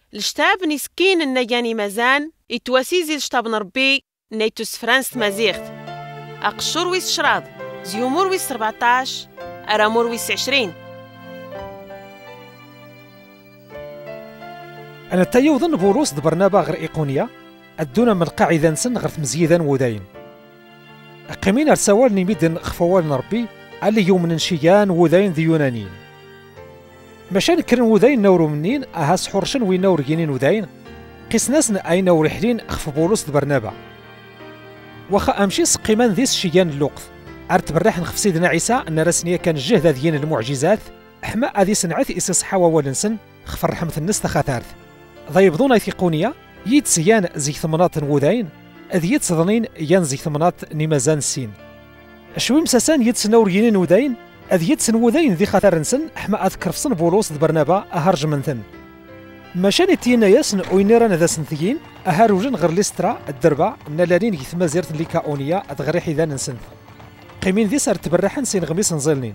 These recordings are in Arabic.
الشتاب نسكين النجاني مزان يتواسيزي الشتاب نربي نيتوس فرانس مازيغت أقشور ويس شراض زيومور ويس 14 أرامور ويس 20. أنا تايوظن بولوس برنابا غير إيقونيا أدونا من القاعدة نسن غير مزيدا وداين أقيمين أرسوال نميد خفوال نربي اللي يوم نشيان وداين ذي يونانيين مشان كرن وداين نورو منين أهاس حرشن وين نور جينين وداين قيس ناسن أي نور حلين خف بولوس برنابا وخا أمشي سقيمان ذيس شيان اللوقت أرت بريح نخف سيدنا عيسى أن رسنيا كان جهد ذيين المعجزات أحما أذي سنعث إسس حوا ولنسن خفر رحمة الناس تخاثارث ضيبضون أيثيقونيا يد سيان زي ثمنات وذاين أذ يد صدنين ين زي ثمنات نمازان السين شوي مساسان يد سنور جينين وداين أذ يد سن وذاين ذي خاثار نسن أحما أذكر فصن بولوس برنابا أهرج منثن ماشان تينا ياسن وينيران ذا سنثيين أهاروجن غير ليسترا الدربا نالالين يثما زيرت ليكاونيا أدغريح إذا نسنث قيمين ذي سار تبرحن سين غميس نزيلنين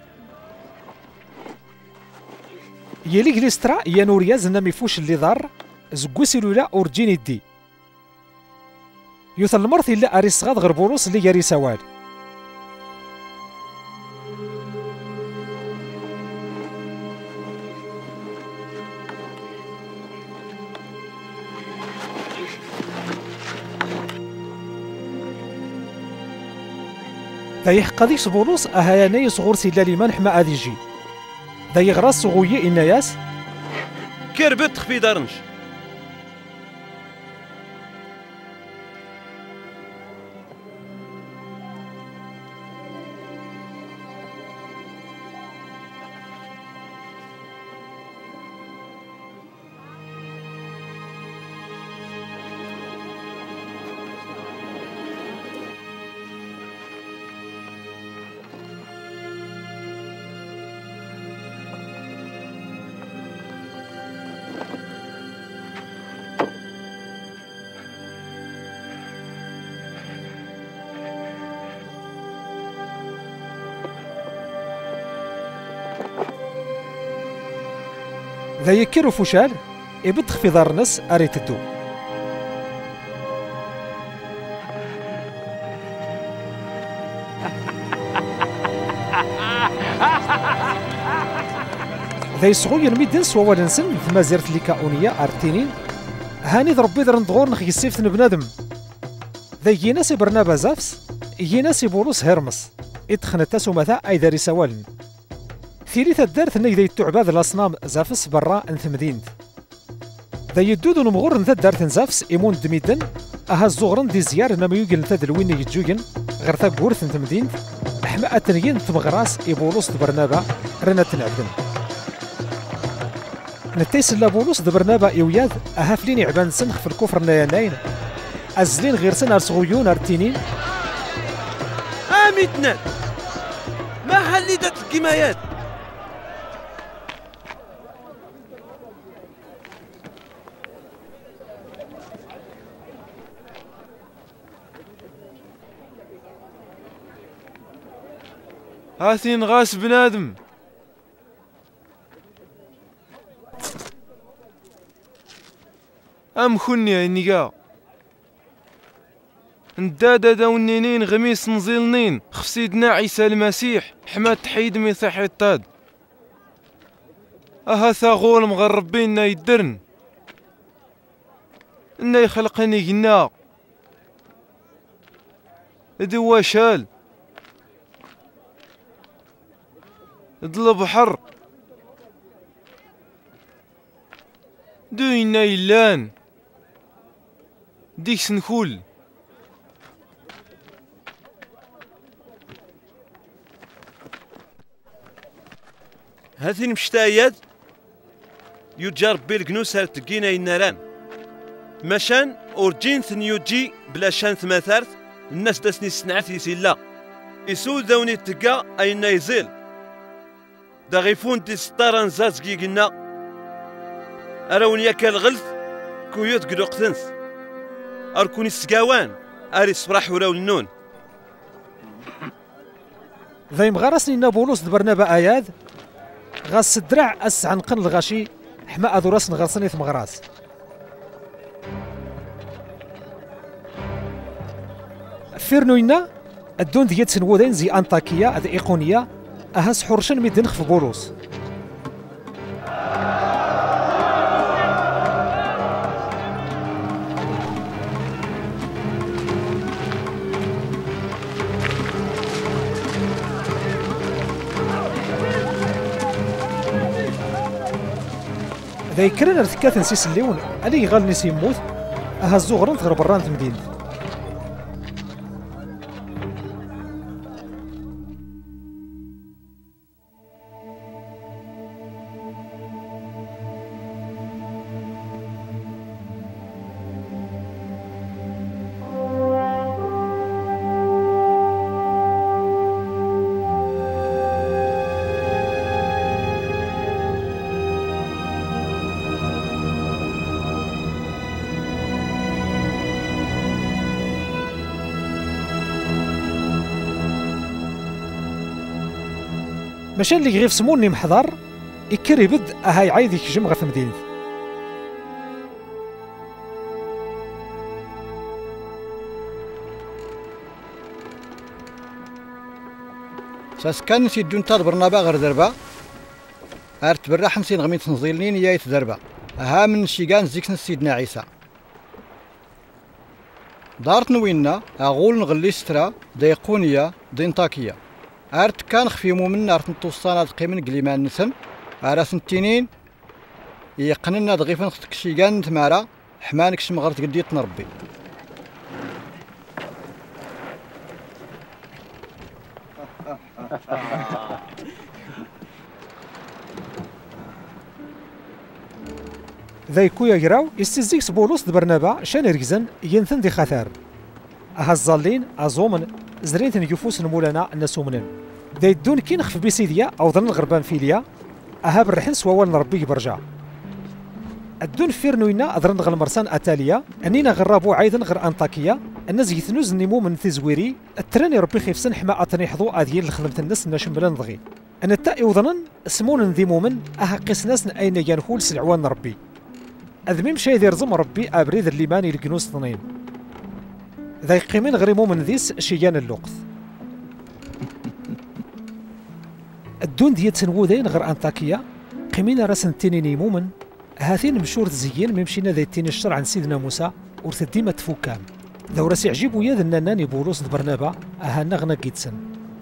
يليك ليسترا يا نوريا زنا ميفوش اللي ضار زكوسيلو لا أورجيني دي يوث المرث إلا أريس غاد غير بولوس اللي ياري سوال ذا يحقديش بولوس أهياني صغور سيلا ليمان حما أذي جي ذا يغراس صغوية إناياس كربت خفي دارنش ذا يكيرو فوشال إبد خفي دارنس أريت الدو ذا يسغو يرميدن سوا ولنسن ثما زيرت ليكاونية أرتينين هاني ضربي ذرن دغور نخي السيف بنادم ذا يناسي برنابا زافس يناسي بولوس هيرمس إدخنت تاسو مثا أي داري سوالن ثيريث الدارث انك ذا يتعباد الاصنام زافس برا انث مدينت ذا يدود نمغور نثا دارث زافس ايمون دميدن اها الزغرن دي زيار انما يوجل نثا دلوين يتجوجن غير ثا قورث انث مدينت احما اتنين تمغراس ايبولوس برنابا رنا تنعبدن نتيس لا بولوس برنابا ايوياد اها فلين عبان سنخ في الكفر ناينين ازلين غير سن ارسغيون ارتينين اميتنا ما حليدت الكمايات هاثين غاس بنادم أم خنيا النقا ندادا داونينين غميس نزيلنين خفسيدنا عيسى المسيح حما تحيد ميثاح الطاد أها ثاغول مغربين يدرن إنا يخلقني جنا دوا شال دل بحر دوينا يلان ديك سنخول هذه المشتايات يجرب بالجنوس تقينا يناران مشان اورجين ثنيوجي بلا شان ثماثارث الناس داسني سنعث يسيلا يسول داوني تقا اين يزيل دا غيفون دي ستاران زازكي قلنا اراون ياك الغلث كويوت قلوقتنث اركوني السقاوان اري صبراح وراو النون ذايم غرسني نابولوس برنابا اياد غاس الدرع اس عنقن الغاشي حما أذو راس نغرسني ثمغراس. فيرنوينا الدون ديال سنودين زي أنطاكية هذا إيقونية أهاس حرشن ميدن في بولوس. ذا يكرن ارتكات نسيس الليون علي يغال نسي يموت أها الزغران تغرب بران تمدينة. ماشي اللي غير سموني محضر يكري بد هاي عايد يكجم غير في مدينة. ساس كان سيدون تاد برنابا غير دربا ارت برا حمسين غميت نزيلين يا يتدربا ها من شيغان زيكسن سيدنا عيسى دارت نوينا اغول نغلي سترا ديقونيا دينطاكية ارت كان خفيمو من ارت نتوصانا دقيمن قليمان نسن اراس نتينين يقننا دغيفن ختك شيغان تمارا حمانك شمغرت قديت نربي ذايكو يجراو يستزيكس بولوس برنابا شان ركزن ينثن دي خثار اها الظالين ازومن زريتن يفوس مولانا النسومنن ذا دون كي نخف بيسيديا او ظن الغربان فيليا اها بالرحن سوال نربي برجع الدون فيرنوينا اضرن غل مرسان اتاليا انينا غرابو عايدا غير انطاكيا الناس يثنوز نيمو من تزويري التراني ربي خيفسن حما اتني حظو اديال لخدمه الناس نشملن ضغي انا التاء وظنن سمون ذي مومن اها قسناس اين ينخول سلعوان ربي أذميم شي ذي رزم ربي أبريد الليماني الجنوس ثنين ذا يقيمين غريمو من ذيس شيان اللقث الدون ديال تنوودين غير أنطاكية قيمين راسن تينيني مومن هاثين مشور زيين ممشينا ذي تيني الشرع عن سيدنا موسى ورثدي ما تفوكام ذا وراسي يعجبو يا ذناناني بولوس برنابا أها نغنا جيتسن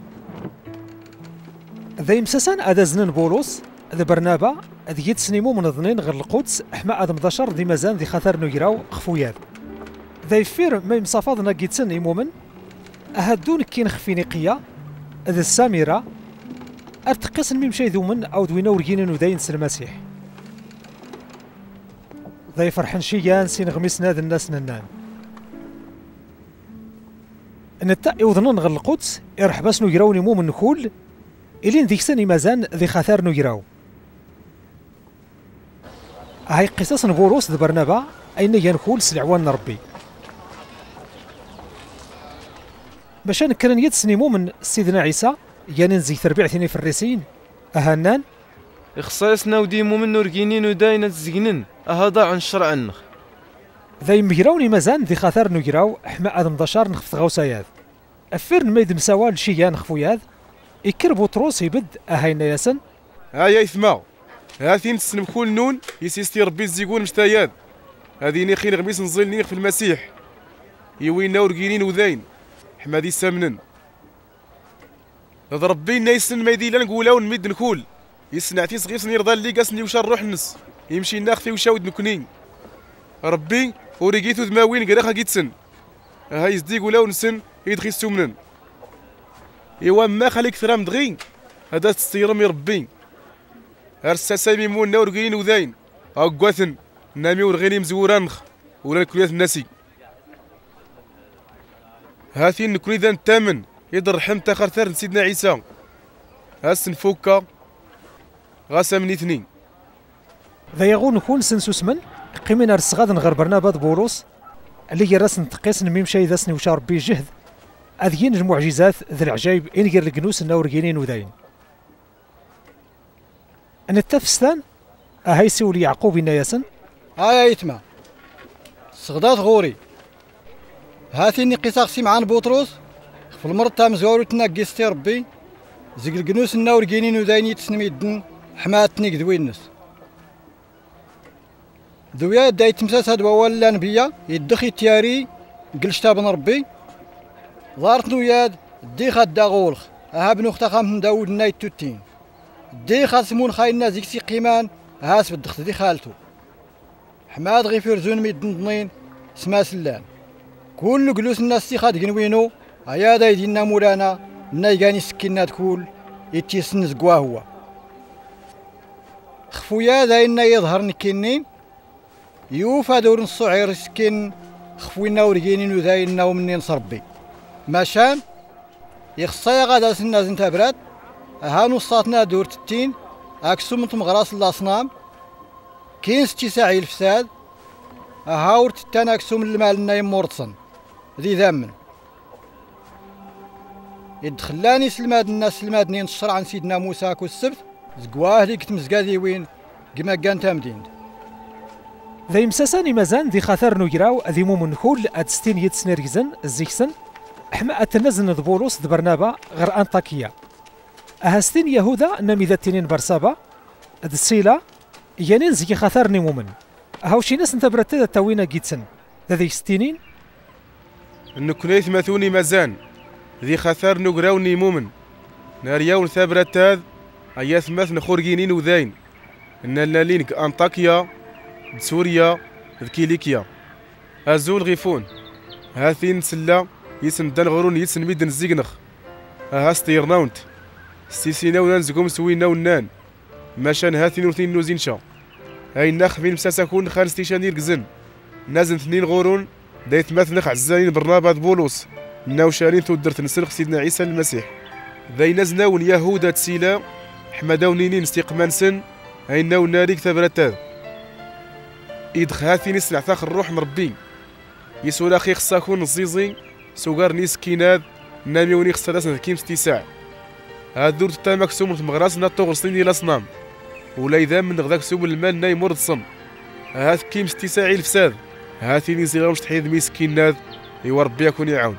ذا يمسسان أدا زنن بولوس ذا برنابا ذي يتسنيمو من ظنين غير القدس حما ادم دشر ذي مازال ذي خاطر نيراو خفويات ذا يفير ما يمصافضنا كيتسن يمومن اهدون كين خفينيقيا ذا السامره ارتقص ميمشي ذومن او دوينا ورجينا وداين المسيح ذا يفرحن شيان سين غميسنا ذا الناس ننان ان التاء وظنن غير القدس يرحباس نيراو يمومن نخول الين ذيك سني مازال ذي خاطر نيراو هاي قصص نبوروس برنابا أين ينخول سلعوان ربي باش نكرن يد سنيمو من سيدنا عيسى ينزي تربيع ثاني في الرسين أهنان إخصاصنا وديمو من نورجينين وداينة زجنن أهضا عن الشرع النخ ذا يمجراوني مازال ذي خاطر نجراو حما آدم دشار نخفت غوساياد أفيرن ميد مساوال شيان خفوياد يكر بطروس يبد أهينا ياسن هاي إثما هاثين تسنمكول نون يسيستي ربي الزيقون مشتاياد هذين خين غميس نزيل نيغ في المسيح يوينا ورقينين وذاين حمادي سامنن هذا ربي نايسن ما يدي لا نقولاو نمد نكول يسنعتي صغير يرضى لي قاسني وشا نروح نس يمشي ناخفي وشاود نكونين ربي وريقيتو ذماوين قراخا كيتسن هاي يزدي قولاو نسن يدخي السمنن ايوا ما خليك ثرام دغين هذا تستيرم ربي هرسا ميمون ورقينين وذاين هاكواثن نامي ورغيني مزورانخ ولا الكليات الناسي هاثين نكوني ذا الثامن يضر رحم تاخر ثار سيدنا عيسى هاس نفوكا غاسا من اثنين ذا يغون نكون سنسوس من قيمين رسغاد نغير برنابا بولوس اللي يراس نتقيس نميمشي ذا سني وشا ربي جهد اذيين المعجزات ذا العجايب انقر الكنوس ورقينين وذاين أن التفستان هاي سول يعقوب ياسن يا يتما صغدات غوري هاتيني قصاق سمعان بطرس في المرض تام زوارو تناقيستي ربي زيق القنوس النور جينين ودايني تسنميدن حماتني ذوي الناس ذويا داي تمساس هاد ولا نبيا يدخي تياري قلشتا بن ربي ظهرت نوياد ديخا داغولخ بنو اختا خام داود نايت توتين ديخا سمون خاينا زيكسي قيمان هاس بدخت دي خالتو حماد غيفير زون ميدن ضنين سما سلان كل جلوس الناس تيخاد قنوينو هيا داي دينا مولانا نايقاني سكينات كول يتيسن زقوا هو خفويا داينا يظهر نكينين يوفا دور الصعير سكين خفوينا ورقينين وداينا ومنين صربي ماشان يخصايا غادا سنا زنتا براد هانو صاتنا دور تتين اكسوم انتم غراس الاصنام كاين 6 ساعي الفساد هاور تتان اكسوم المال نايم مورتصن ذي ذامن يدخلاني سلماد الناس سلمادني نشر عن سيدنا موسى كو السبت زقواه ليك تمزقاذي وين كما كان تامدين ذي مساساني مازان ذي خاثر نجراو ذي مومن خول ادستين يتسنرجزن الزيكسن حما اتنزن ذبولوس ذبرنابا غير انطاكيا اهستين يهودا نمي ذاتينين برسابا السيلا يانين زي خاثرني مومن هاوشي ناس انت برتدا تاوينا جيتسن ذي ستينين النكنيث مثوني مازان ذي خاثر نقراوني مومن نارياون ثابرتاد اياث مثن خورجينين وذاين ان اللالين انطاكيا سوريا كيليكيا ازول غيفون هاثين سلا يسن دان غرون يسن ميدن زيغنخ هاستيرناونت سيسينا ونانزكم سوينا ونان ماشان هاثين وثين نوزينشا هاي النخ فين مساسكون خان ستيشان يرقزن نازن 2 غورون دايت مثنخ عزانين برنابا بولوس ناوشارين تودرت نسلخ سيدنا عيسى المسيح ذاي نزناون يهودا تسيلا حمداونينين استيقمانسن هاي ناو ناريك ثبرتاد إدخ هاثين يسلع ثاخ الروح مربي يسول أخي خصاكون الزيزي سوغار نيس كيناد ناميوني خصالاسن كيم 6 ساعة هاد دور تتامك سوم المغراس ناتو غرسيني الأصنام ولا إذا من غذاك سوم المال ناي مورد صم هاث كيم 6 ساعة الفساد هاثين يزيغا مش تحيد مسكين ناد إيوا ربي يكون يعاون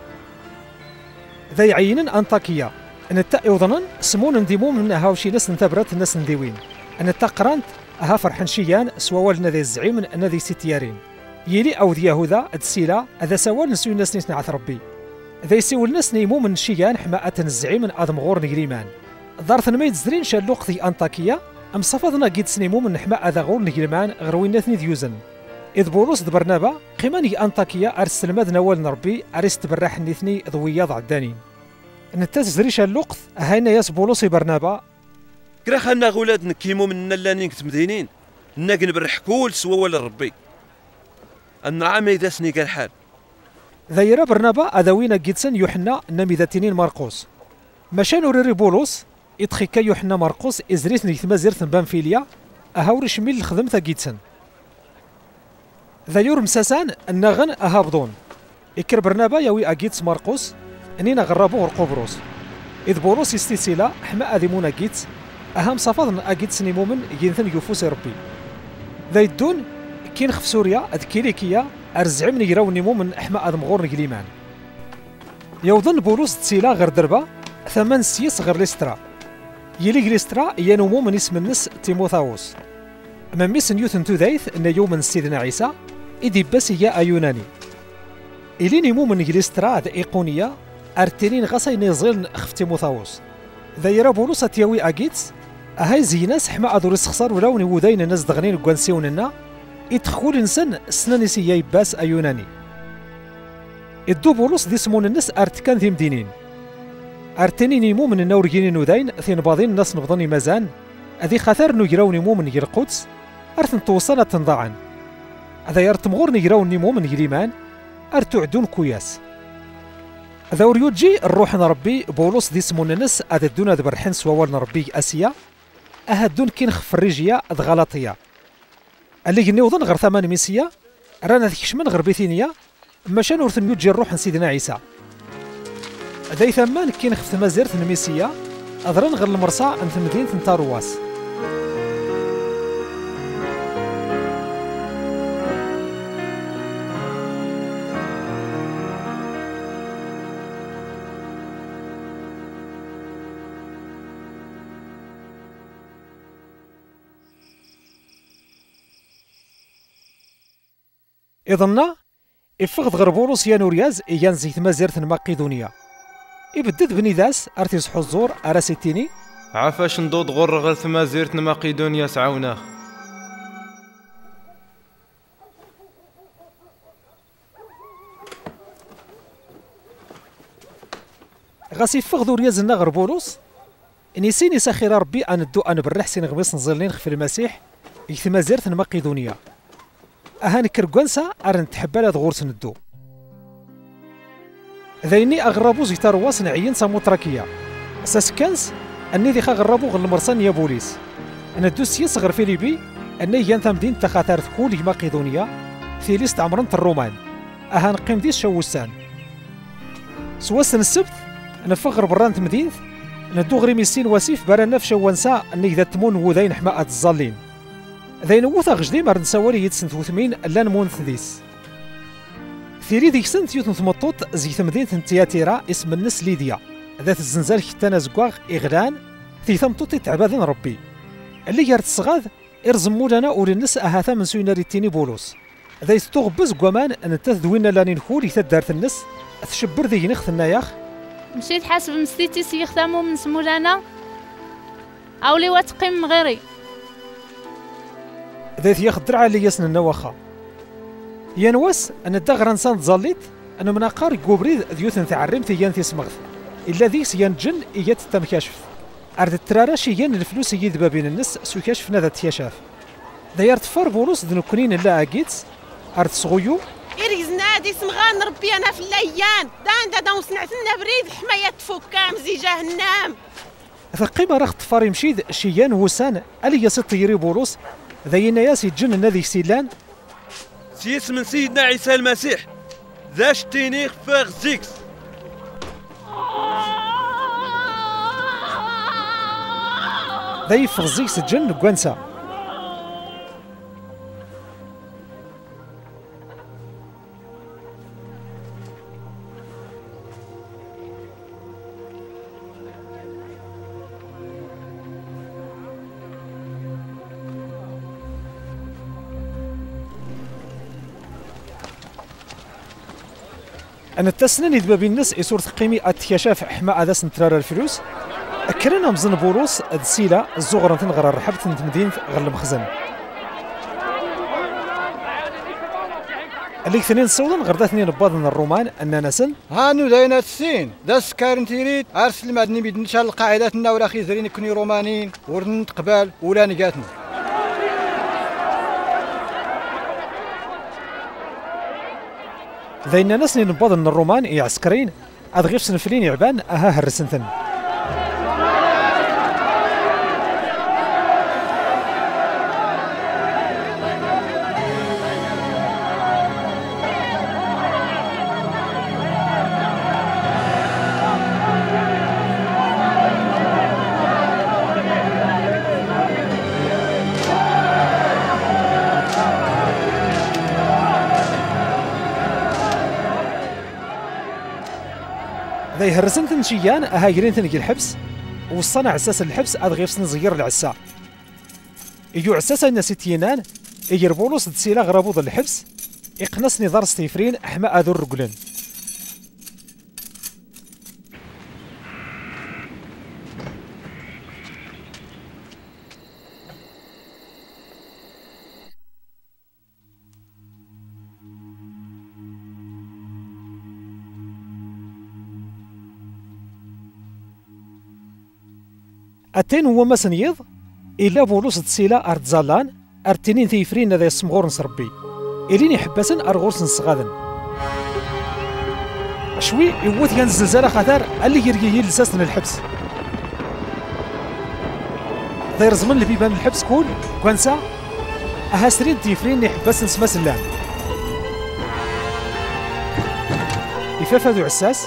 ذا يعينن انطاكيا ان التا يوضنن سمون نديمو من هاوشي ناس نتبرت الناس نديوين ان التا قرانت ها فرحن شيان سوالنا ذي الزعيم ان ذي ستيارين يلي او ذي يهوذا السيلا هذا سوال نسوي الناس نسنع ربي ذا يسوي الناس نيمو من شيان حماءة الزعيم ادم غور نجريمان ظرث نميد زرين شالوق في انطاكيا ام صفدنا قيد سنيمو من حماء ذا غور نجريمان غروين ناثني ديوزن إذ بولوس برنابا قيماني أنطاكيا أرسل ماد نوال نربي أرست براح نثني ضوياض عدانين نتاز زريش اللقط هاينا ياس بولوس برنابا كرا خلنا غولاد نكيمو من نلانين كتمدينين ناقن برحكول سوا ولا ربي النعام إذا سني قال حال ذايرا برنابا أذوينا جيتسن يوحنا نمي ذاتينين مارقوس مشان وريري بولوس إدخيكا يوحنا مارقوس إزريت نيثما زيرثن بانفيليا أهاورش ميل الخدمة جيتسن ذا يور مساسان النغن أهابضون إكر برنابا يوي أجيتس مارقوس أنينا غرابو غرقوبروس إذ بولوس يستيسيلا حما أذيمونا جيتس أهم صفاضن أجيتس نيمومن ينثن يفوس ربي ذا يدون كين خف سوريا أذ كيليكيا أرزعم نيراو نيمومن حما أذمغور نجليمان يوضن بولوس تسيلا غير دربا 8 سيس غير ليسترا يلي ليسترا ينومو من اسم النس تيموثاوس أما ميسن يوثن تذايث أن يوم سيدنا عيسى إذي بس يا أيوناني إلي نيمو من جليسترا ذا إيقونية أرتينين غصي نيزيل أخف تيموثاوس ذا يرى بولوس تياوي أجيتس أهاي زيناس حما أدور السخصار ولاو نيودين الناس دغنين كوانسيوننا يدخل إنسان سنانيسي يا باس أيوناني إدو بولوس دي سمون الناس أرتكان ذي مدينين أرتيني نيمو من النورجينين ودين ثين باضين الناس نبضني مازان أذي خاثر نجراو نيمو من القدس أرثن توصلت تنضعن هذا يرتمغور نجراو نيمو من جريمان أرتعدون كوياس هذا وريوجي الروح نربي بولوس دي سمون الناس أددون ذبرحن سوال نربي أسيا أهدون كين خفريجيا ذ غلطية اللي جنيوضن غير 8 ميسيا رانا ذيكش من غير بيثينيا ماشان ورثن يوجي الروح سيدنا عيسى هذا ثمان كين خفت مازيرت الميسيا أضرن غير المرصى أنت مدينة تارواس إظن إفغد غربولوس يا نورياز إيان زيت مازيرت مقيدونيا إبدد بني داس أرتيز حزور أراسيتيني عفاش ندود غر غير ثما زيرت مقيدونيا سعاوناه. غاسي فغد وريازنا غربولوس نيسيني ساخير ربي أن الدو أن بالرحسين غميس نزلين خف المسيح يثما زيرت مقيدونيا أهان كرقوانسا أرن تحبال هاد غورس ندو ذايني أغرابو زيتار واس نعين ساموتراكيا ساسكانس أني ذي غرابو غل المرسان يا بوليس أنا دوسيا صغر فيليبي أني يان مدينة تخاثر ثكولي مقيدونيا في ليست عمرنت الرومان أهان قيم ديس شوستان سواسن السبت أنا فغر برانت مدينة ندو غري ميسين واسيف بارانا في شوانسا أني ذا تمون وذين حماء الظالين ذاين وثا غجدي مار نساوري يد سنت وثمين لان مونث ديس ثيري ديك سنت يوثن ثمطوط زي مدينة تياتيرا اسم النس ليديا ذات الزنزال حتى زقواغ إغلان في ثمطوطي تعبادن ربي اللي يارت الصغاذ إرزمو لنا وللنس أهاثا من سوينا ريتيني بولوس ذا يستغبز قوامان أن تثدوين لاني نخول يثدارت النس تشبر ذي نخث الناياخ مشيت حاسب مستيتي سيختامو من سمولانا أولي واتقيم غيري ذات يخدر على ياسن النواخا ينوس أن الدغر انسان تزليت أن مناقار قوبريد ذيوثن تعرم ثيان تسمغث إلا ذيس ينجن إيات التمكاشف أرد الترارش ين الفلوس يذبا بين الناس سو كاشفنا ذات تيشاف داير تفر بولوس ذنكونين لا أكيدس أرد صغيو إريزنا دي سمغان ربي أنا في الليان دان وصنعتنا بريد حماية فكام زي جهنم ثقيمة رخ تفاري مشيد شيان وسان ألي يسط يري بولوس ذاينا ياسي جن نذي سيلان سيس من سيدنا عيسى المسيح ذاش تينيخ فاغ زيكس ذاي فغزيك سجن قوانسا أنا التسنن يدبا بين الناس يصور تقيمي أتكشاف حماء هذا سنترار الفلوس أكرنا مزن بوروس السيلة الزغرة تنغر الرحب تمدين غير المخزن اللي اثنين صولا غير اثنين بادن الرومان أننا سن هانو داينا السين دا سكارن تيريد أرسل معدني بيدن شال القاعدات ولا خي زرين كوني رومانيين ورن قبال ولا نقاتن ذاين ناس اللي نبادن الرومان يعسكرين أدغيف سنفلين يعبان أها هرسنتن ذا يهرسن شيان أهاجرين تنقي الحبس والصنع أساس الحبس أدغيف سنزير العسا يجو عساسا الناس تينان يجربولوس دسيلا غرابوض الحبس يقنصني دار ستيفرين أحماء ذو الرجلين أتين هو ما سنيض إلا بولوس دسيلا أرد زالان أرتينين ثيفرين ذا يسمغور نسربي إليني حباسن أرغورس نسغادن شوي يوث كان الزلزال خطر اللي يرقي لساسن الحبس ضير زمن اللي بيبان الحبس كون كوانسا أهاسرين تيفرين يحباسن سماس اللام يفاف ذو عساس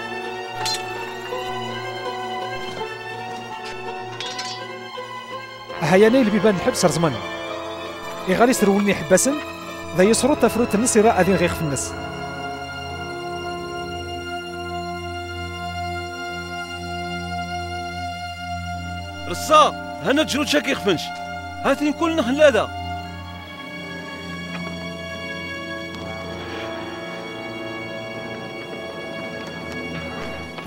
هياني اللي بيبان الحبس رزمان يغالي سرولني حباسن ذا يسرو تفروت النس يرى أذين غيخ في النس رصا هنا جنود شاكي خفنش هاتين كلنا خلادا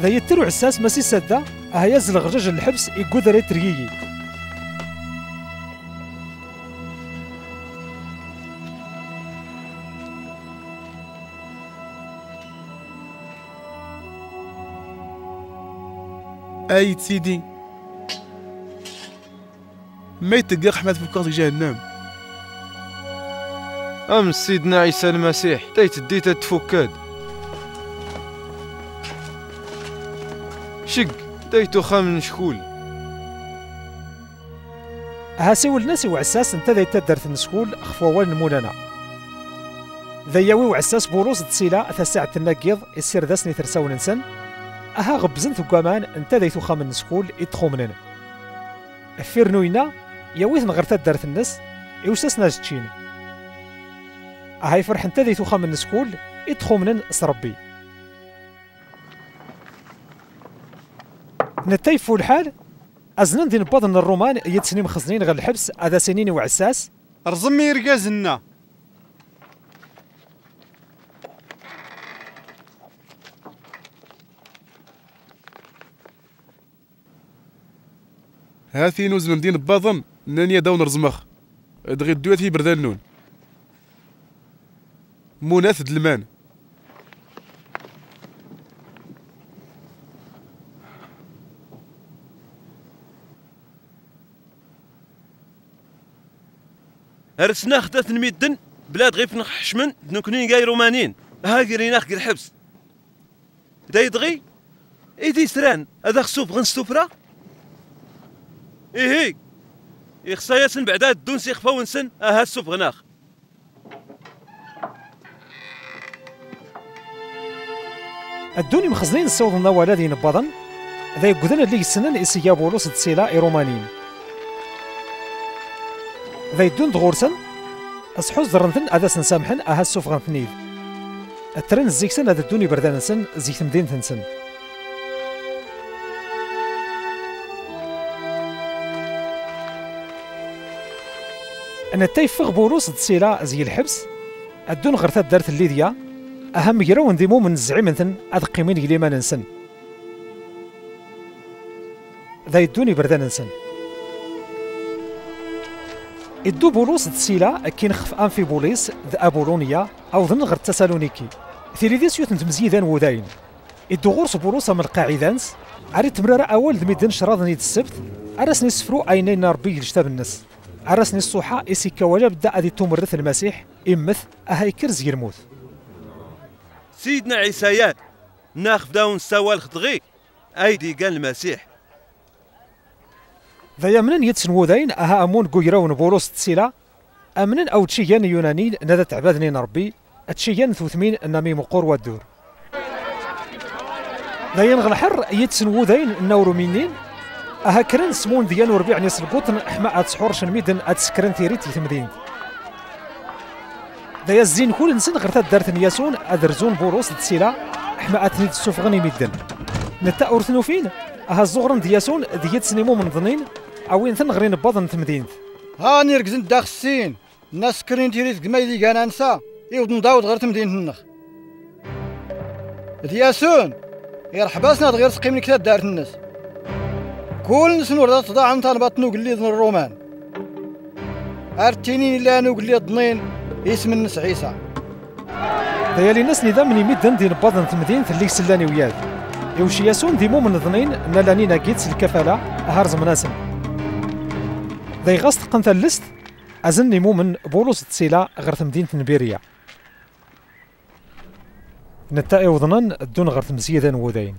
ذا يترو عساس ماسي سادة أها يزل غرجاج الحبس يقدر يتريي. اي سيدي ما يتلقى احمد في كاس جهنم. أمس سيدنا عيسى المسيح تيتدي تتفكاد شق تيتو خامن شكول. أها سيول ناس وعساس انت ذا يتدرت نسكول خفوال نمولانا ذا يوي وعساس بوروس تسيلا ثا الناقيض يسير ذاسني ترساو ننسن. أها غبزن ثقامان انت ذا يتوخا من نسكول يتخو مننا فيرنوينا يويث نغرتا دارت الناس يوساس ناس تشين. أها يفرح انت ذا يتوخا من نسكول يتخو منن سربي. نتايفو الحال أزنان دين باضن الرومان يتسني مخزنين غير الحبس هذا سنين وعساس رزمي رقازنا. هاثي نوزن دين باضن نانيا داون رزمخ دغي دواتي بردان نون مناث دلمان. هرسنا خدات الميدن بلاد غيف نخشمن نكونين جاي رومانيين ها قريناخ قل الحبس دا يدغي ايدي سران هذا خصوف غنستوفرا ايه يخصا ياسن بعدا الدون سيخفا ونسن اها السوف غناخ. الدوني مخزنين الصوت النوالة دين باضن ذا يقدن اللي يسنن إسيا بولوس تسيلا إيرومانيين ذا يدون دغورسن أصحوز درنثن هذا سنسامحن أها السوف غنثنيد الترن الزيكسن هذا الدوني بردانسن زيك مدين ثنسن. أنا تايفغ بولوس تسيلا زي الحبس الدون غرثات دارت الليديا أهم يراون ديمو من الزعيمنثن هذا قيمين يلي ما ننسن ذا يدوني بردانسن. إدو بولوس تسيلا كين خف أنفي بوليس ذا أبولونيا أو ضمن غير تسالونيكي ثيليديس يوثن تمزيدان وداين. إدو غورس بولوس من القاعدانس عريت مرارة أول دميدن شراض نيد السبت أرسني السفرو أينين ربي يجتاب الناس عرسني الصوحة إسيكا ولا بدا أدي تمرث المسيح إمث أهايكرز يرموت. سيدنا عيسايان ناخف داون سوال خطغي أيدي قال المسيح ذا يمنن يتسن وذاين أها أمون قويرون بولوس تسيلا أمنن أو تشيان يونانيين نذا تعبادني نربي أتشيان ثوثمين النمي مقور والدور. ذا ينغل حر يتسن وذاين النورومينين أها كرن سمون ديال وربيع نيس القطن حما أتسحور شنميدن أتسكرن ثيريت يثمدين. ذا يزين كل نسن غرتات دارت ياسون أدرزون بولوس تسيلا حما أتنيد السوفغني ميدن. نتا أورثنو فين أها الزغرن دياسون ديت سنيمو من ظنين أوين ثنغرين باضن ثمدين. هاني ركزن داخل السين الناس كرين تيريت قمايلي كان نسا يودن داود غير تمدين النخ دياسون يرحباسنا غير تقيم كتاب دارت الناس كل نسنور ذات تضاع نتا نبطنو قلي ذن الرومان ارتينين الا نو قلي ضنين اسم النس عيسى ديالي ناس نظام يمدن دين باضن ثمدين اللي سلاني وياه يوشي ياسون ديمو من ظنين نالاني ناقيت الكفالة هارز مناسم ذي غاست قنت اللست أزني مو من بولوس تسيلا غير مدينة نبيريا نتا وظنن دون غير مزيدان وذاين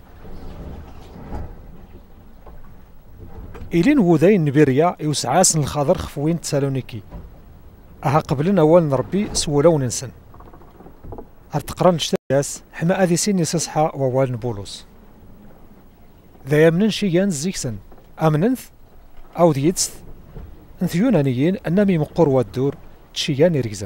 إلين وذاين نبيريا يوسعاسن الخضر خفوين تسالونيكي أها قبلنا أول نربي سولو ننسن أرتقرن شتاس حما أذي سين يسصحى ووال بولوس ذا يمنن شيان زيكسن أمننث أو ديتس انث يونانيين أنامي مقور والدور تشيان يريزن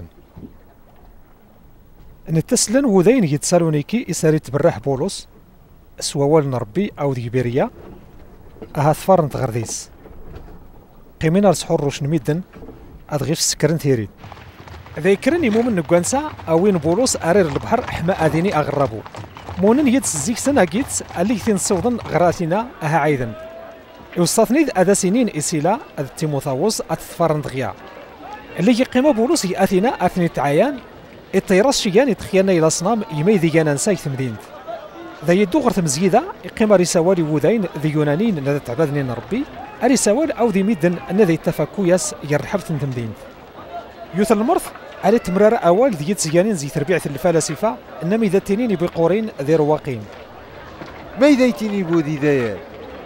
نتسلن وذين يتسالونيكي إساري تبرح بولوس سوال نربي أو ديبيريا أها ثفارن تغرديس قيمين رسحور روش نميدن أدغيف سكرن ثيريد ذا يكرن يمومن نقوانسا أوين بولوس أرير البحر حما أذيني أغربو مونن يد سزيك سنة جيت اللي تنصوضن غراتنا أها عيدا يوصفني أدا سنين إسيلا أد تيموثاوس أتثفرن دغيا اللي يقيم بولوس أثينا أثني تعيان الطيراس شيان يتخيلنا إلى صنام يميذي جانا نسايت مدينة ذا يدو غرت مزيدة يقيم رسوالي وذين ذي يونانين ندى تعبادنين ربي رسوال أو ذي ميدن الذي اتفاكو ياس يرحبت مدينة يوث المرض على تمرار أول ذي يتسيانين زي تربيعة الفلاسفة إنما إذا تنين بقورين ذي رواقين ما إذا يتيني بودي ذايا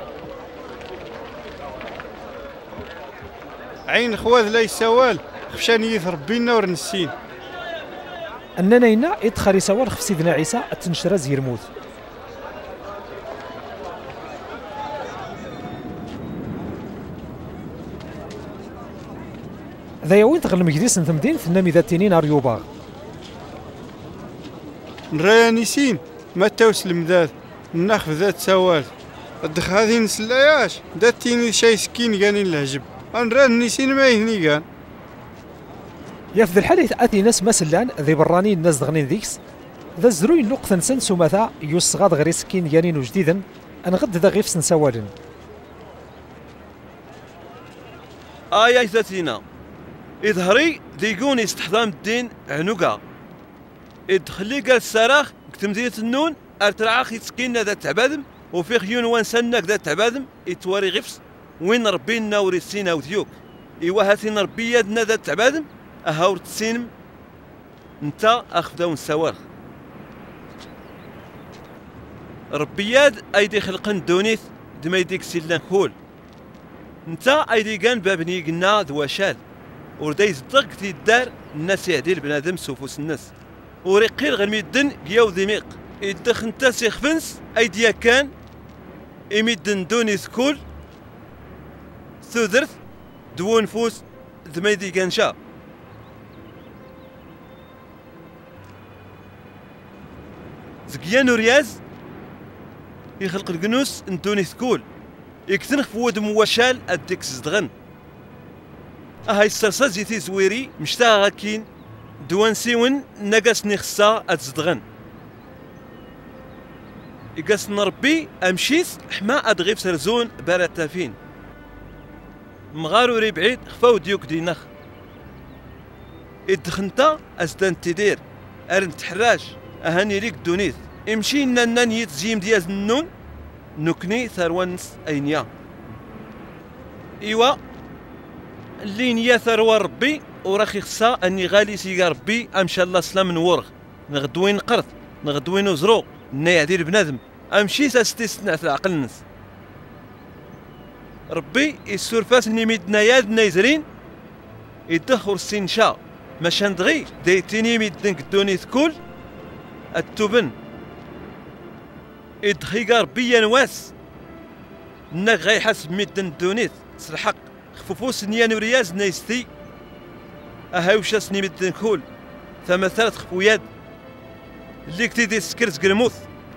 عين خواد لا يسوال خفشان يثربينا ورنسين أننا هنا إدخل يسوال خف سيدنا عيسى التنشرة زي يرموت ذا يوين تغلم جديس نتمدين ثنام إذا تنين أريوباغ نرايا نسين ما تاوس المداد ناخذ ذات سوال الدخ هذه نسلاياش دات تيني شاي سكين قانين الهجب نرى النسين ما يهني قان يفذ الحالة أتي ناس مسلان ذي براني الناس دغنين ذيكس ذا الزروي نقطة نسن سمثا يسغاد غير سكين يانين وجديدا أنغد ذا غيف سنسوالن آية ذاتينا إظهري ديقون استحضام الدين عنوقا إدخلي قال السراخ كتمدية النون أرترعاخ يتسكين ذا تعبادم وفي خيون وانسنك ذا تعبادم يتواري غفص وين ربينا ورسينا وذيوك إيوا هاتين ربي يدنا ذا تعبادم أهاور تسينم نتا أخذون السوار ربياد أيدي خلقن دونيث دما يديك سيلان كول نتا أيدي كان بابني قلنا ذواشال ورداي صدق تيدار الناس يعدي البنادم سوفوس الناس وريقير غير ميدن قياو دميق يدخ نتا سيخفنس أيديا كان يميدن دونيث كول ثودرث دو نفوس دميدي كان شا زكيان ورياز يخلق القنوس انتوني ثكول يكتنخ فود مواشال اديك زدغن هاي السرسة زيتي زويري مشتا غاكين دوان سيون نقاس نخصا اتزدغن يقاس نربي امشيس حما ادغيف سرزون بارتافين مغارو ربعيد خفاو ديوك دينخ ادخنتا ازدان تدير ارن تحراش اهاني ريك دونيث امشي نان يتزيم دياز النون نكني ثروانس اينيا ايوا اللي نيا ثروة ربي وراخي خصا اني غالي سيقا ربي امشى الله سلام نورغ نغدوين قرض نغدوين زرو نايعدير بنادم امشي ساستيسنع في العقل الناس ربي السورفاس نيميدنا ياد نايزرين يدخل السنشا ماشان دغي دايتيني ميدنك دوني ثكول التوبن يدخي ربي نواس ناك غيحسب ميدن دونيث سلحق خفوفوس نيان ورياز نايستي اهاوشاس نيميدن كول ثم ثلاث خفوياد اللي كتيدي سكرز قرموث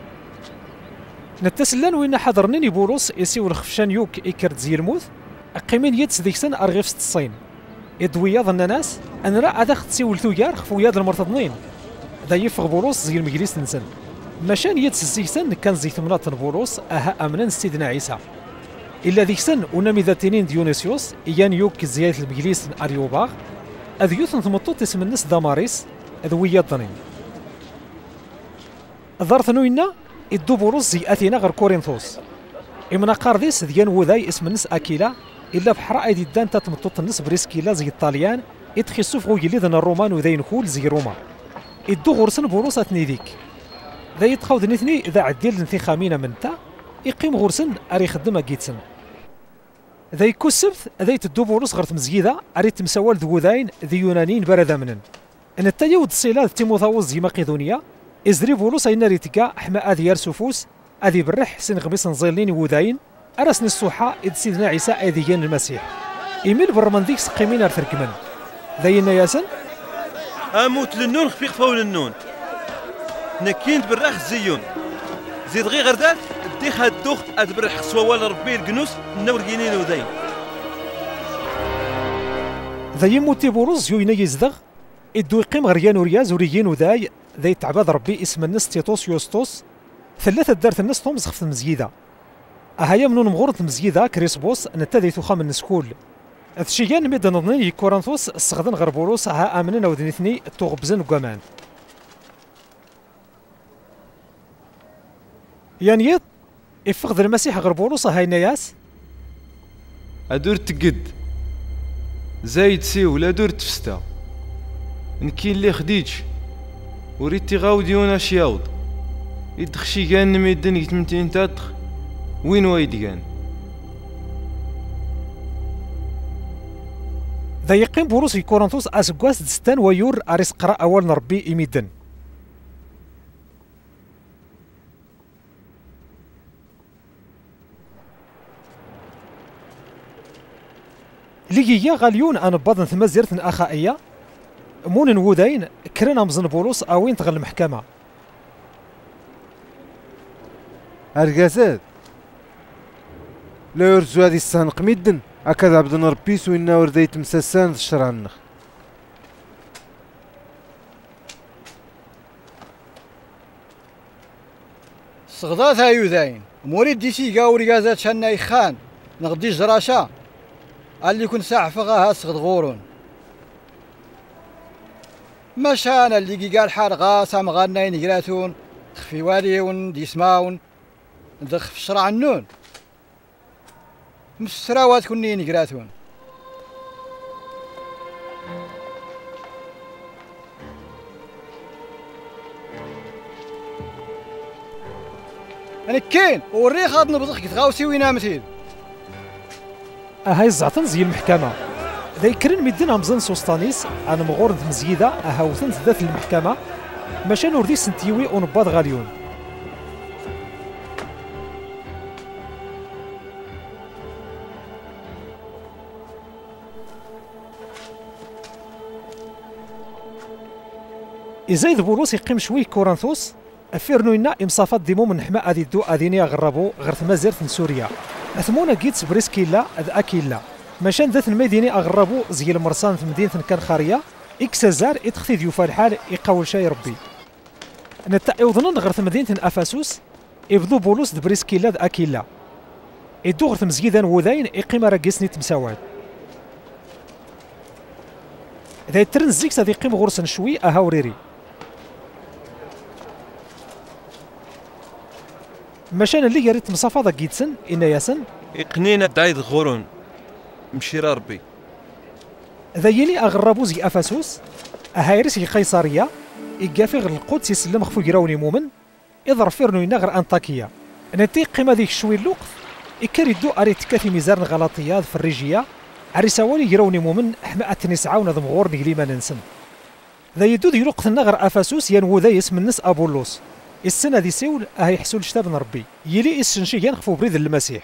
نتسلان وين حضرني بولوس يسيو الخفشان يوك إكرت زي الموت أقيمين يدس ديكسن أرغيف الصين يدوي ظن ناس أن راه هذا تسيول ثويار خفوياد المرتضنين ذا يفغ بولوس زي المجلس نسن مشان يدس الزيكسن كان زي ثمنات بولوس أها أمنا سيدنا عيسى إلا ديكسن ونامي ذاتينين ديونيسيوس إيان يوك زيادة المجلس أريوباغ أذ يوثن ثمطوط اسم الناس داماريس أذويا ظنين ظرثنوينا إدو بولوس زي أثينا غير كورنثوس إمنا قارديس ديان وذاي اسم الناس أكيلا إلا بحرا أيدي دان تاتمطوط الناس بريسكيلا زي الطاليان إدخسو فغو يليذن الرومان وذاين خول زي روما إدو غرسن بولوس أثني ديك ذا يتخاوذ نثني إذا عديل نثي خامينا من تا يقيم غرسن أري خدمة جيتسن ذا يكسبث ذا يتدو بولوس غرت مزيدة أري تمسوال ذو ذاين ذي يونانيين بردا منن أن التايود الصيلات تيموثاوس زي مقيدونيا إزري بولوس أين ريتكا حما أذي يرسوفوس أذي برح سن غميس نزيلين وذاين أرسن الصوحة إذ سيدنا عيسى أذيان المسيح إيميل برمان ذيك سقيمين أرثركمن ذاين ياسن أموت للنون خفيق فول النون نكينت بالرخ زيون زيد غير غردات ديخ هالدوخ أدبرح سوال ربي الجنوس النور جينين وذاين ذاين موتي بولوس يوينا يزدغ إدو يقيم غريان ورياز وريين وذاي ذي تعباد ربي اسم الناس تيتوس يوستوس ثلاثة دارت الناس تومز خفت المزيدة. أهيا منون مغورة المزيدة كريسبوس نتادي تخام النسكول. الشيان ميدا نظني كورنثوس السغدن غربولوس ها آمنين ودنيثني توغبزن وقامان. يعني يفقد المسيح غربولوس هاي نياس أدور تقد زايد سيول أدور تفستا نكين اللي خديتش وريتي غاوديونا شياوض يدخشي كان ميدن يتمتين تاتخ وين وايد كان ذا يقيم بوروس كورنثوس أسقواس دستان ويور أريس قرأ أول نربي إميدن. ليجيا غاليون أنا بضن ثم زيرت أخائية مون وودين كرنا مزن بولوس أوين تغل المحكمة. أرقازات لا يرجو هذه السانق ميدن هكذا عبد نربيس وإنا ورديت مسسان الشرع النخ. صغدات هايو ذاين موريد ديسي قاوري قازات شانا خان نغدي جراشا اللي كن ساعة فغاها صغد غورون مشانا اللي قال حارغا سام غاناين يقراتون خفي واليون ديسماون ندخ في الشرع النون مسراوات كنين يقراتون أنا كاين والريخ غاد نبضخ كتغاوسي وين مثيل هاي الزعتن زي المحكمة ذا يكرن ميدنا مزن سوستانيس أنا مغورد مزيدة أهاوثن ذات المحكمة ماشا نوردي سنتيوي ونباض غاليون. إزايد بولوس يقيم شوي كورنثوس أفيرنوينا إمصافات ديمو من حماء أدي الدو أديني أغربو غير ثما زيرت من سوريا أثمونا جيتس بريسكيلا أذ أكيلا ماشان ذات المدينة أغربو زي المرسان في مدينة كان خارية إكسازار إتخذ يوفى الحال يقاول شاي ربي نتا يوضنن غير مدينة أفاسوس يبدو بولوس بريسكيلا أذ أكيلا يدو غير مزيدان وذاين يقيم راكيسني تمساوات إذا يترنزيك سادي يقيم غرسن شوي أهاوريري مشان اللي يريت مصافضة جيتسن إنا ياسن إقنينا دايد غورون مشيرا ربي ذيني أغربو زي أفاسوس أهايرس قيصرية إيقافي غير القدس يسلم خفو يراوني مومن إضرب فيرنوينا غير أنطاكية نتي قيمة ذيك شوي اللوقت إكاردو أريت كافي ميزان غلطيات في الريجية عريساوالي يراوني مومن حماء نسعاون ذم غور نقلي ما ننسن ذا يدو ذي لوقت النغر أفاسوس ينوو ذا يسم الناس أبولوس السنة دي سيول هاي حسول شتاب ربي يلي السنشي ينخفو بريد المسيح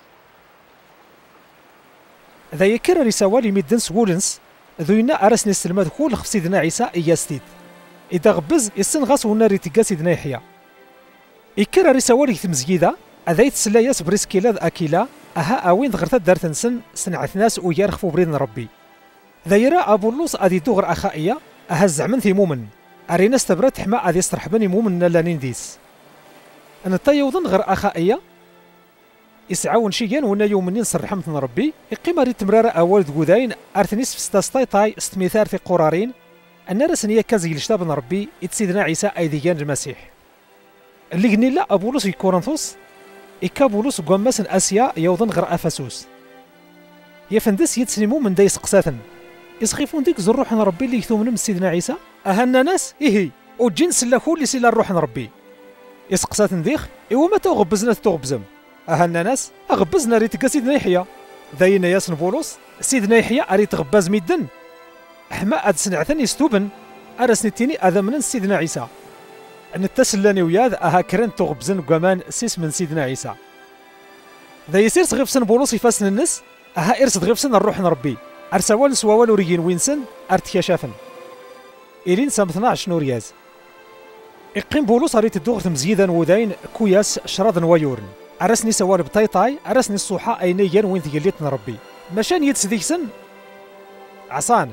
ذا يكرر رسوالي ميدن سولنس ذو ينا أرسني السلمات كل خف سيدنا عيسى إياستيد إذا غبز السن غاس وناري تيكا سيدنا يحيى يكرر رسوالي تمزيدا أذا يتسلاياس بريسكيلا أكيلا أها أوين غرتا دارت نسن سنعة ناس ويرخفو بريد ربي ذا يرى أبولوس أدي دوغر أخائية أها الزعمن في مومن أرينا استبرت حما أذي يسترحبني مومن لانين ديس أنا تايوضن غير أخائية يسعون شيئا ونا يومنين صرحمت ربي يقيم ريت تمرار أول دقودين أرتنيس في ستاستاي تاي استمثال في قرارين أن رسنية كازي لشتاب ربي يتسيدنا عيسى أيديان المسيح اللي قلني لا أبولوس كورنثوس إكابولوس قوامسن أسيا يوضن غير أفاسوس يفندس يتسلمو من دايس قساثن يسخيفون ديك زروح ربي اللي يثومن من سيدنا عيسى أهنا ناس إيهي وجنس لاكو اللي سيلا الروح ربي يسقسات نديخ إيوا ما تغبزنا تغبزم أهنا ناس أغبزنا ريت سيدنا يحيى ذاينا ياسن بولوس سيدنا يحيى أريت غباز ميدن حما أد سنعثن يستوبن أرسني تيني أذا من سيدنا عيسى أن التسلاني وياذ أها كرن تغبزن قمان سيس من سيدنا عيسى ذا يسير صغيفسن بولوس يفاسن الناس أها إرس غيفسن الروح ربي أرسوال سوال وريين وينسن أرتكشافن إلين سام 12 نورياز إقيم بولوس أريت الدغر مزيدا وذاين كوياس شراض ويورن أرسني سوال بطايطاي أرسني الصوحة أينيا وين ثقليتنا ربي مشان يتسديك سن عصان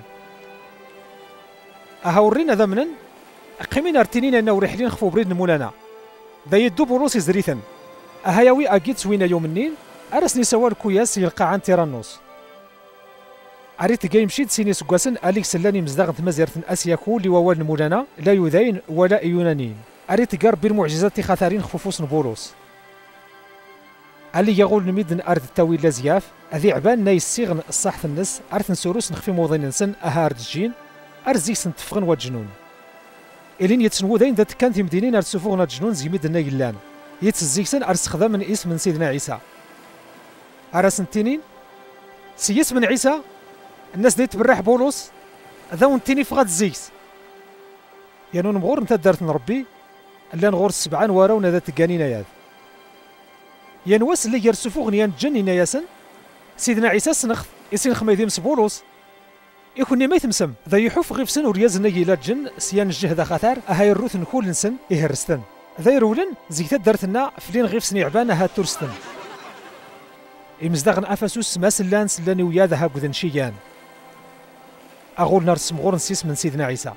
أهورينا ذمنا قيمين أرتنين أنه رحلين خفو بريد مولانا دا يدو بولوس يزريثن أهايوي أجيت سوينا يوم النين أرسني سوال كوياس يلقى عن تيرانوس أريت جاي مشيت سيني سكواسن أليك سلاني مزدغن مزيرة أسياكو لووال نمولانا لا يذين ولا يونانيين أريت قار بالمعجزات خاثرين خفوفوس بولوس علي يقول نميدن أرض التاويل لازياف أذي عبان ناي السيغن الصحث النس أرث نسوروس نخفي موضين نسن أهارد الجين أرزيك سنتفغن والجنون إلين يتسنو داين ذات كانت يمدينين أرسفوغنا الجنون زيميد ناي اللان يتسزيك سن أرسخذا من اسم من سيدنا عيسى أرسنتينين سيس من عيسى الناس دي تبرح بولوس ذا ونتيني فغاد الزيكس يانون مغور نتا دارت نربي اللي نغور السبعان واراونا ذات تقانينا ياذ ينوس اللي يرسفو غنيان جنينا ياسن سيدنا عيسى سنخ يسين خميديم سبولوس يكون ما يتمسم ذا يحوف غير سن ورياز نجي لا جن سيان الجهد خاطر هاي الروث نكول نسن يهرستن ذا يرولن زيكتا دارتنا فلين غير سن يعبان ها تورستن يمزدغن افاسوس ماسلان سلاني ويا ذا هاكودن شيان اغول نرسم غور نسيس من سيدنا عيسى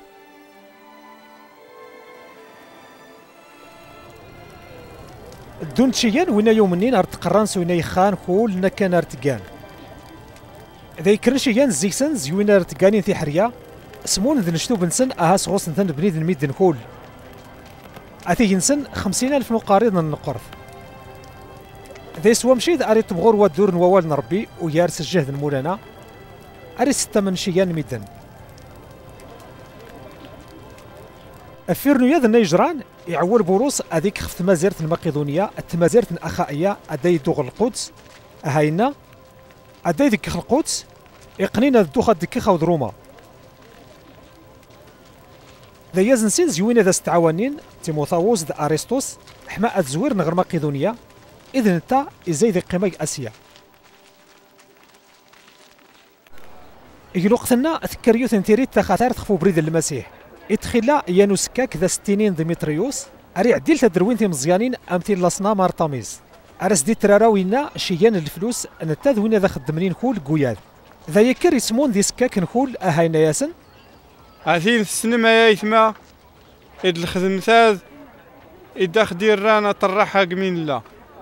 دون شيان وين يوم منين ارت قرانس وين يخان كولنا كان ارتقان اذا يكرن شيان زيكسن زيوين ارتقانين في حريه سمون ذن شتو بنسن اهاس غوص نتن بنيد الميدن كول اثي ينسن 50,000 مقارض النقرض ذا يسوى مشيد اريت بغور ودور نوال نربي ويارس الجهد المولانا اريت 8 شيان ميدن الفيرنو يد النيجران يعول بوروس هذيك خفت مازيرة المقدونية التمازيرة الأخائية أداي دوغ القدس هاينا أداي ديك القدس يقنينا الدوخة ديك خاود روما ذا يزنسين زيوين ذا ستعاونين تيموثاوس ذا أرسطوس حما أتزوير نغر مقدونية إذن انت إزاي ذي قيمة أسيا يقولو قتلنا تكريوث انتيريت تخاثار تخفو بريد المسيح إدخلا يانوسكاك ذا ستينين ديمتريوس أري عديل تدروين تي مزيانين أمثيل لاصنا مارتاميز أرس دي تراراوينا شيان الفلوس نتاذ وين ذا خدمنين كول قوياد ذا يكر يسمون دي سكاك نكول أهاينا ياسن عثير السينما يا إثما إد الخدم ثاذ إد أخدير رانا طرحها قمين الله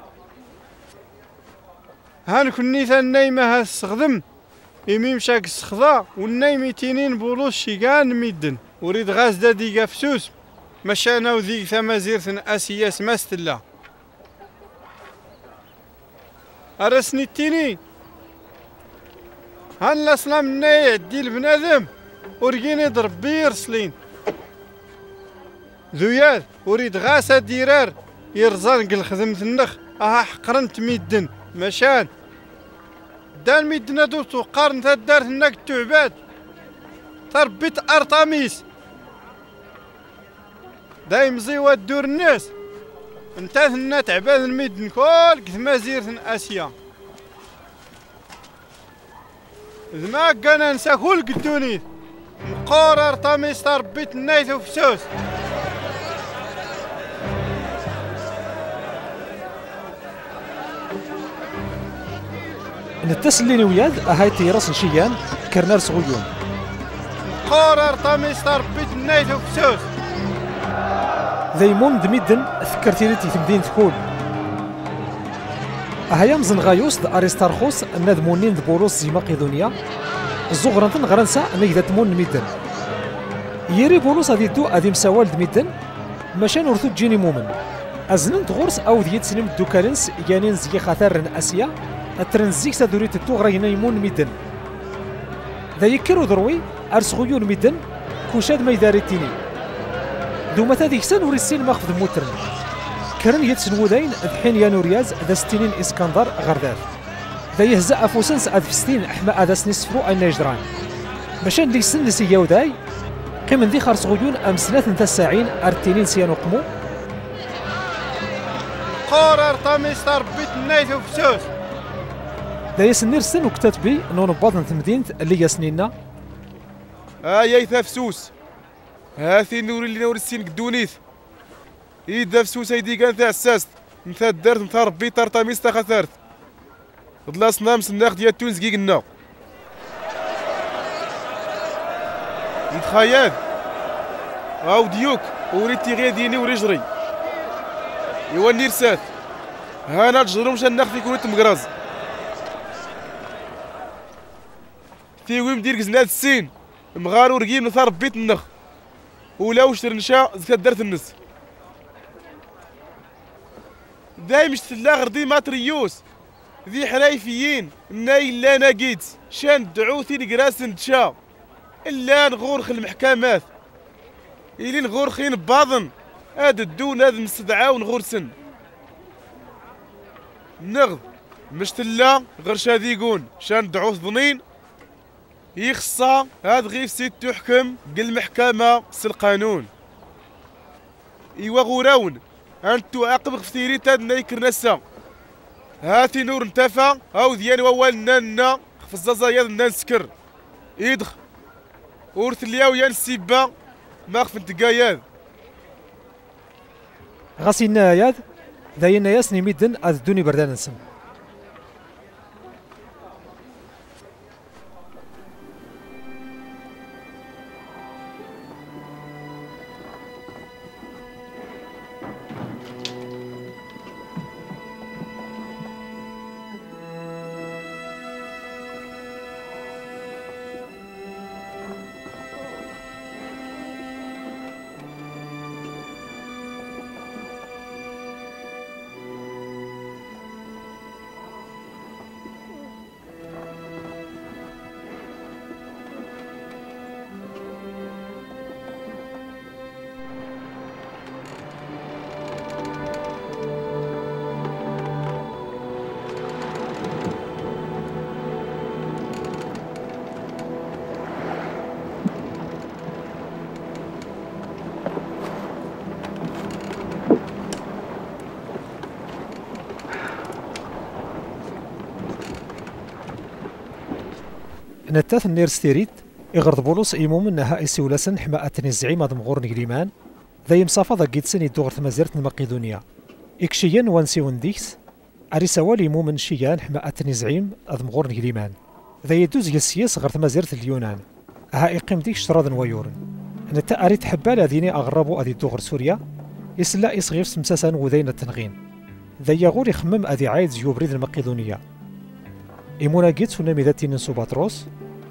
هان كني ثا النايمة ها السخدم إميم شاك السخضا والنايمتينين بولوس شيقان ميدن وريد غاز دا ديقا فسوس مشانا وذيك ثمازيرثن أسياس ماستلا أرسني التيني هان الأصنام النايع دي البنادم ورقيني ضرب بيرسلين ذوياد وريد غاسة ديرار يرزان قل خدمت النخ أها حقرنت ميدن مشان دان ميدنا دوتو قارن تدار هناك التعباد تربيت أرطاميس دايم زيوات دور الناس انتاث هنا تعباد الميدن كل كثما زيرثن آسيا إذ ما كان ننسى كل قدوني نقور أرطاميس تربيت النايث وفسوس نتسليني وياد هاي تيراس شيان كرنار صغيون نقور أرطاميس تربيت النايث وفسوس ذيمون دميدن ذكرتينيتي في مدينة كول هيا مزن غايوس د أريستارخوس النادمونين د بولوس زي مقدونيا الزغرانتن غرنسا نيدا تمون ميدن يري بولوس هادي دو هادي مساوال دميدن ماشان ورثو تجيني مومن أزننت غورس أو ديت سنم دوكالنس يانين زي خاطر أسيا الترنزيك سادوريت التوغرا ينايمون ميدن ذا يكرو ذروي أرسغيون ميدن كوشاد ما يداريتيني دوما تادي كسان وريسين ماخذ موترن كرن يتسن وداين الحين يا نورياز ذا ستينين اسكندر غرداف ذا يهزا افوسنس اذ فستين احما اذا سنسفرو اي نيجران ماشان لي سن سي يوداي قيمن دي خرص غيون ام سنات نتا الساعين ارتينين سيانو قمو قور ارتاميس تربيت النايث وفسوس ذا يسنير سن وكتات بي نون باطن تمدينة اللي ياسنينا يا فسوس هاثي نوري اللي نور السين قدونيث إيدا فسوس أيدي كان تاع الساست نتا دارت نتا ربي تارتاميس تا خاثرت ضلاصنا مسناخ ديال تونس كي قلنا نتخيل أو ديوك وريتي غير ديني ورجري إوا النيرسات هانا تجرم شناخ في كونت مقراز في ويم دير كزناد السين مغارو رقيم نثار بيت النخ ولا وش ترنشا زكا درت النس دايم اشتلا غردي ماتريوس ذي حرايفيين ناي لا ناقيت شان دعوثي لقراس نتشا الا نغورخ المحكمات إلي نغورخين باضن هاد الدون هاد مستدعى ونغورسن نغض مشتلا غير شاديقون شان دعوث ظنين يخصا هاد غير سيت تحكم قل محكمة القانون إيوا غوراون أنتو عقب غفتيري تاد نايكر نسا هاتي نور انتفا هاو ديان ووال نانا خفزازا ياد نسكر إدخ ورث الياو يان السيبا ما خفنت قاياد غاسينا ياد داينا ياسني ميدن أذ دوني بردان نسم نتاث النير ستيريت إغرض بولوس إيموم إنها إسيولاسن حماءتني الزعيم هذا مغور نقليمان ذا مصافة قيتسن يدوغر ثمازيرة المقيدونية إكشيان وانسيون ديكس أري سوال إيموم شيان حماءتني زعيم هذا مغور نقليمان ذا يدوز يسياس غير ثمازيرة اليونان ها إقيم ديك شراذ ويورن نتا أري تحبال هذيني أغربو هذي دوغر سوريا يسلا إصغيف سمساسان وذين التنغين ذا يغور يخمم هذي عايد زيوبريد المقيدونية إيمونا جيت سنامي ذاتي ننسو باتروس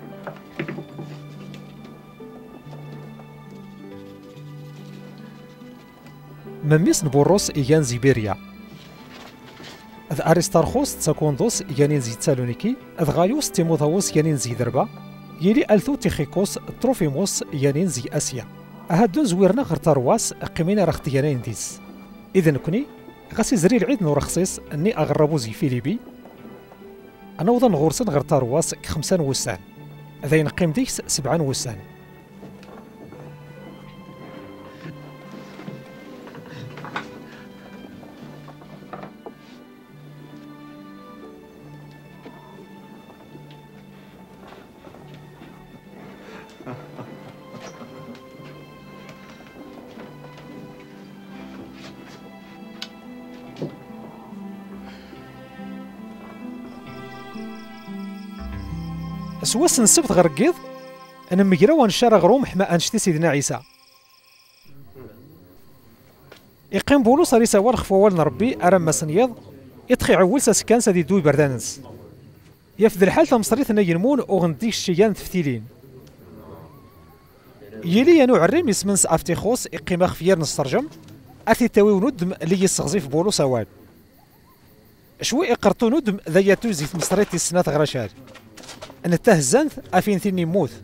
مميس نبوروس إيان زيبيريا أذ أريستارخوس تساكوندوس إيانين زي تسالونيكي أذ غايوس تيموثاوس إيانين زي دربا يلي ألثو تيخيكوس تروفيموس إيانين زي أسيا أهدون زويرنا غير تارواس قيمينا رختيانين ديس إذن كوني غاسي زري العيد نور خصيص أني أغربو زي فيليبي أنا وضن غورسن غير تارواس 5 وسان ذاين قيم ديكس 7 وسان سواس نسبت غرقيض أنا مجرى ونشار غروم حما أنشتي سيدنا عيسى يقيم بولوس ريسا والخفوال نربي أرم مسنيض يتخي عول ساسكان سادي دوي بردانس يفذ الحال تمصريث نينمون وغنديك الشيان تفتيلين يلي ينو عريم يسمنس أفتيخوس يقيم خفير نسترجم أثي تاوي وندم اللي يستغزيف بولوس أوال شوي إقرطو ندم ذا يتوزي مصريث السنات غراشال أنا تهزنت أفين ثيني موث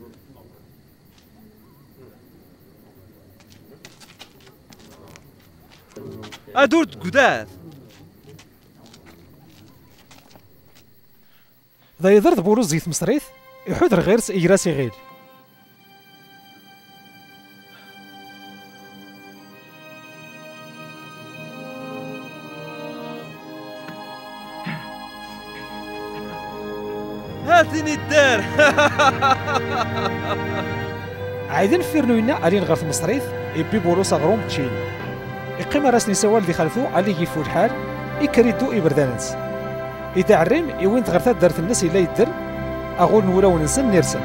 أدورت قداث ذا يضرد بولوس زيت مصريث يحضر غيرس إجراسي غير هاتيني الدار عايدين فيرنوينا ألين غرث مصريث يبي بولوس أغروم تشين يقيم راسني سوال دي خلفو علي يفو الحال يكريدو إبردانس إذا عريم يوين تغرثات دارت الناس إلا يدر أغول نولا وننسن نرسن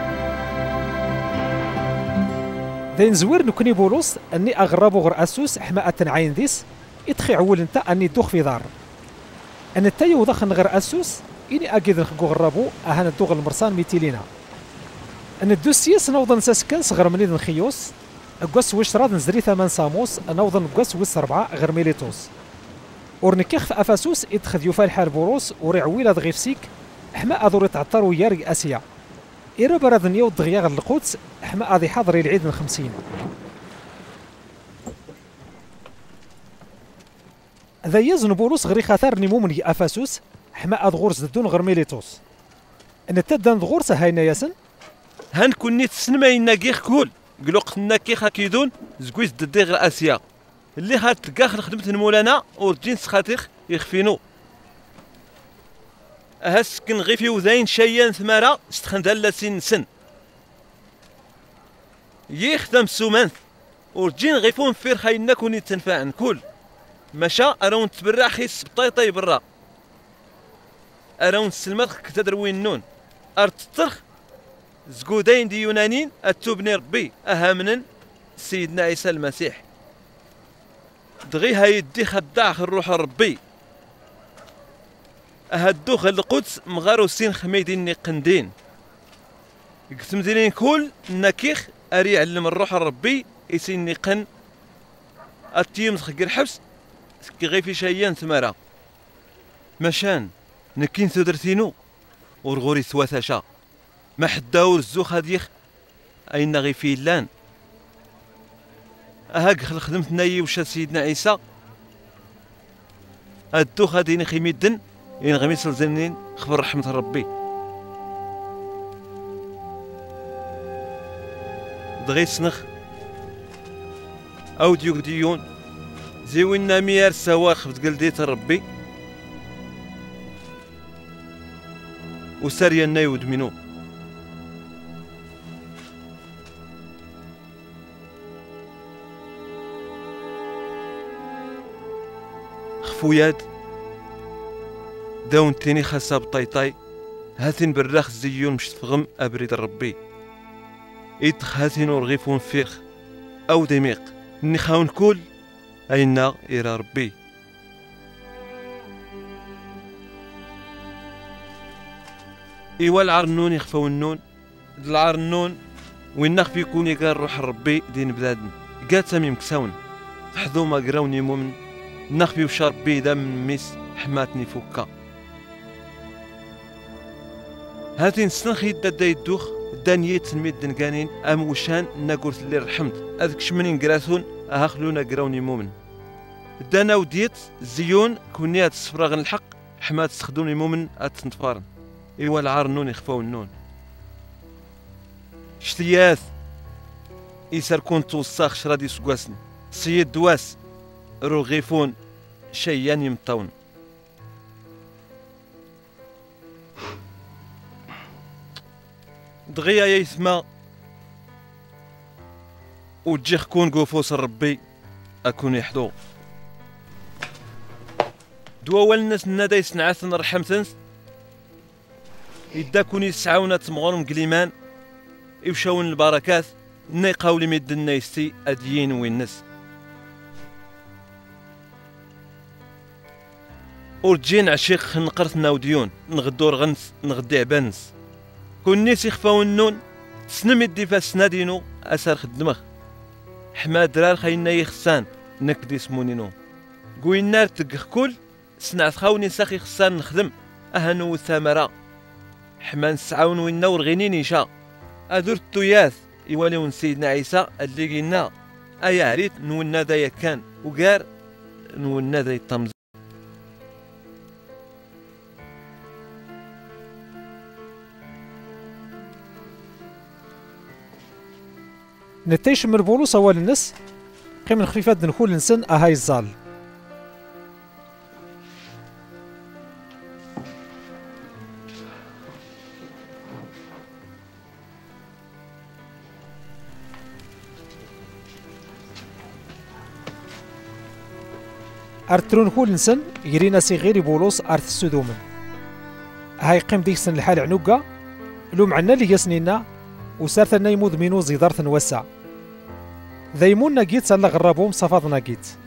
ذين زوير نكوني بولوس أني أغربو غر أسوس حماءة عين ديس يتخي عول انت اني دوخ في دار ان التا يوضخ نغير اسوس اني اكيد نخقو غرابو اهانا دوغ المرسان ميتيلينا ان الدوسيس نوضن ساسكن صغر منيد نخيوس اكواس وش راد نزري 8 ساموس نوضن اكواس وش 4 غير ميليتوس ورنكيخ في افاسوس ادخذ يوفال حال بوروس وريعويل دغيفسيك حما اذور تعطر ويارق اسيا إيرا براد نيوض دغيا القدس حما اذي حاضري العيد 50 ذا يزن بولوس غري خاطر نيمومن افاسوس حما اذغورس دون غير ميليتوس ان تدان دغورس هاينا ياسن هنكون نيت سنما يناكيخ كول قلوقت ناكيخ كيدون زكويس ددي غير اسيا اللي هاد تلقاخ خدمت مولانا ورجينس خاطيخ يخفينو هاسكن غي في وذاين شيان ثمارة استخندال لاسين سن يخدم سومانث ورجين غيفون فير خاينا كوني تنفعن كل مشا اراون تبرع خيس بطيطي برا اراون سلمت كتدروين نون ارتطرخ زقودين دي يونانين اتوبني ربي اهامنن سيدنا عيسى المسيح دغي هايدي خداع الروح ربي اهدوخ القدس مغارو سين خميدين قندين قسم دينين كل نكيخ اري علم الروح ربي يسين نقن اتيم تخق الحبس كي غي في شيان ثمرة مشان نكين ثدرتينو ورغوري ثواثاشا ما حداور الزوخ هاديخ اين غي في لان اهاك خدمت نايي وشا سيدنا عيسى الدوخ هاديني خيميدن ين غميس الزنين خبر رحمة ربي دغي سنخ او ديوك ديون زيوينا ميار سواخ بتقلديت ربي وساريا نايود منو خفوياد داون تيني خاصة بطيطاي هاثين براخ زيون مش تفغم ابريد ربي ايتخ هاثين ورغيفون فيخ او دميق نخاون كل اينا الى ربي ايوا العرنون يخفاو النون العرنون وين نخفي يكون يقال روح ربي دين بلادنا قات سامي مكساون حظو ما قراوني مؤمن نخفي وشار بي دم من ميس حماتني فوكا هاتين سنخي دا يدوخ دانيت سميت دنقانين ام وشان ناقول اللي رحمت اذك شمنين قراسون اهخلونا قراوني مؤمن دانا وديت زيون كونيات الصفراغ الحق حمات تخدوني مؤمن اتنتفارن ايوا العار النون يخفاو النون شتياث يسار كنت وصاخ شرادي سكواسن سيد دواس رغيفون شيان يمطون دغيا يسمى وتجيخ كون قوفوس ربي اكون يحضو دوا الناس نادا يسنعثن رحمتنس يدا كون يسعاونا تمغرم قليمان يمشاون البركات ني قاولي ميدنا يستي اديين وينس ورجين عشيق نقرثنا وديون نغدور غنس نغدي عبانس كون نيس يخفاو النون تسنم يدي فاسنا دينو اسار خدمخ حما درار خاينا يخسان نكدي سمونينو قوين نار تقخ كل سنعت خاوني ساخي خسان نخدم اهنو الثمرة حما نسعاون وينا ورغينين يشا ادور التوياث يواليون سيدنا عيسى اللي قلنا ايا عريت نولنا ذا يكان وقار نولنا ذا يطمز نتيش من بولوس اول الناس قيم الخفيفات نقول نسن اهاي الزال ارترون كل نسن يرينا سي غير بولوس ارث السدومن هاي قيم ديك سن الحال عنوكا لو معنا اللي يسنينا وسارت لنا يمود مينو زيدارث نوسع ذيمون ناقيت سالا غرابهم صفاض ناقيت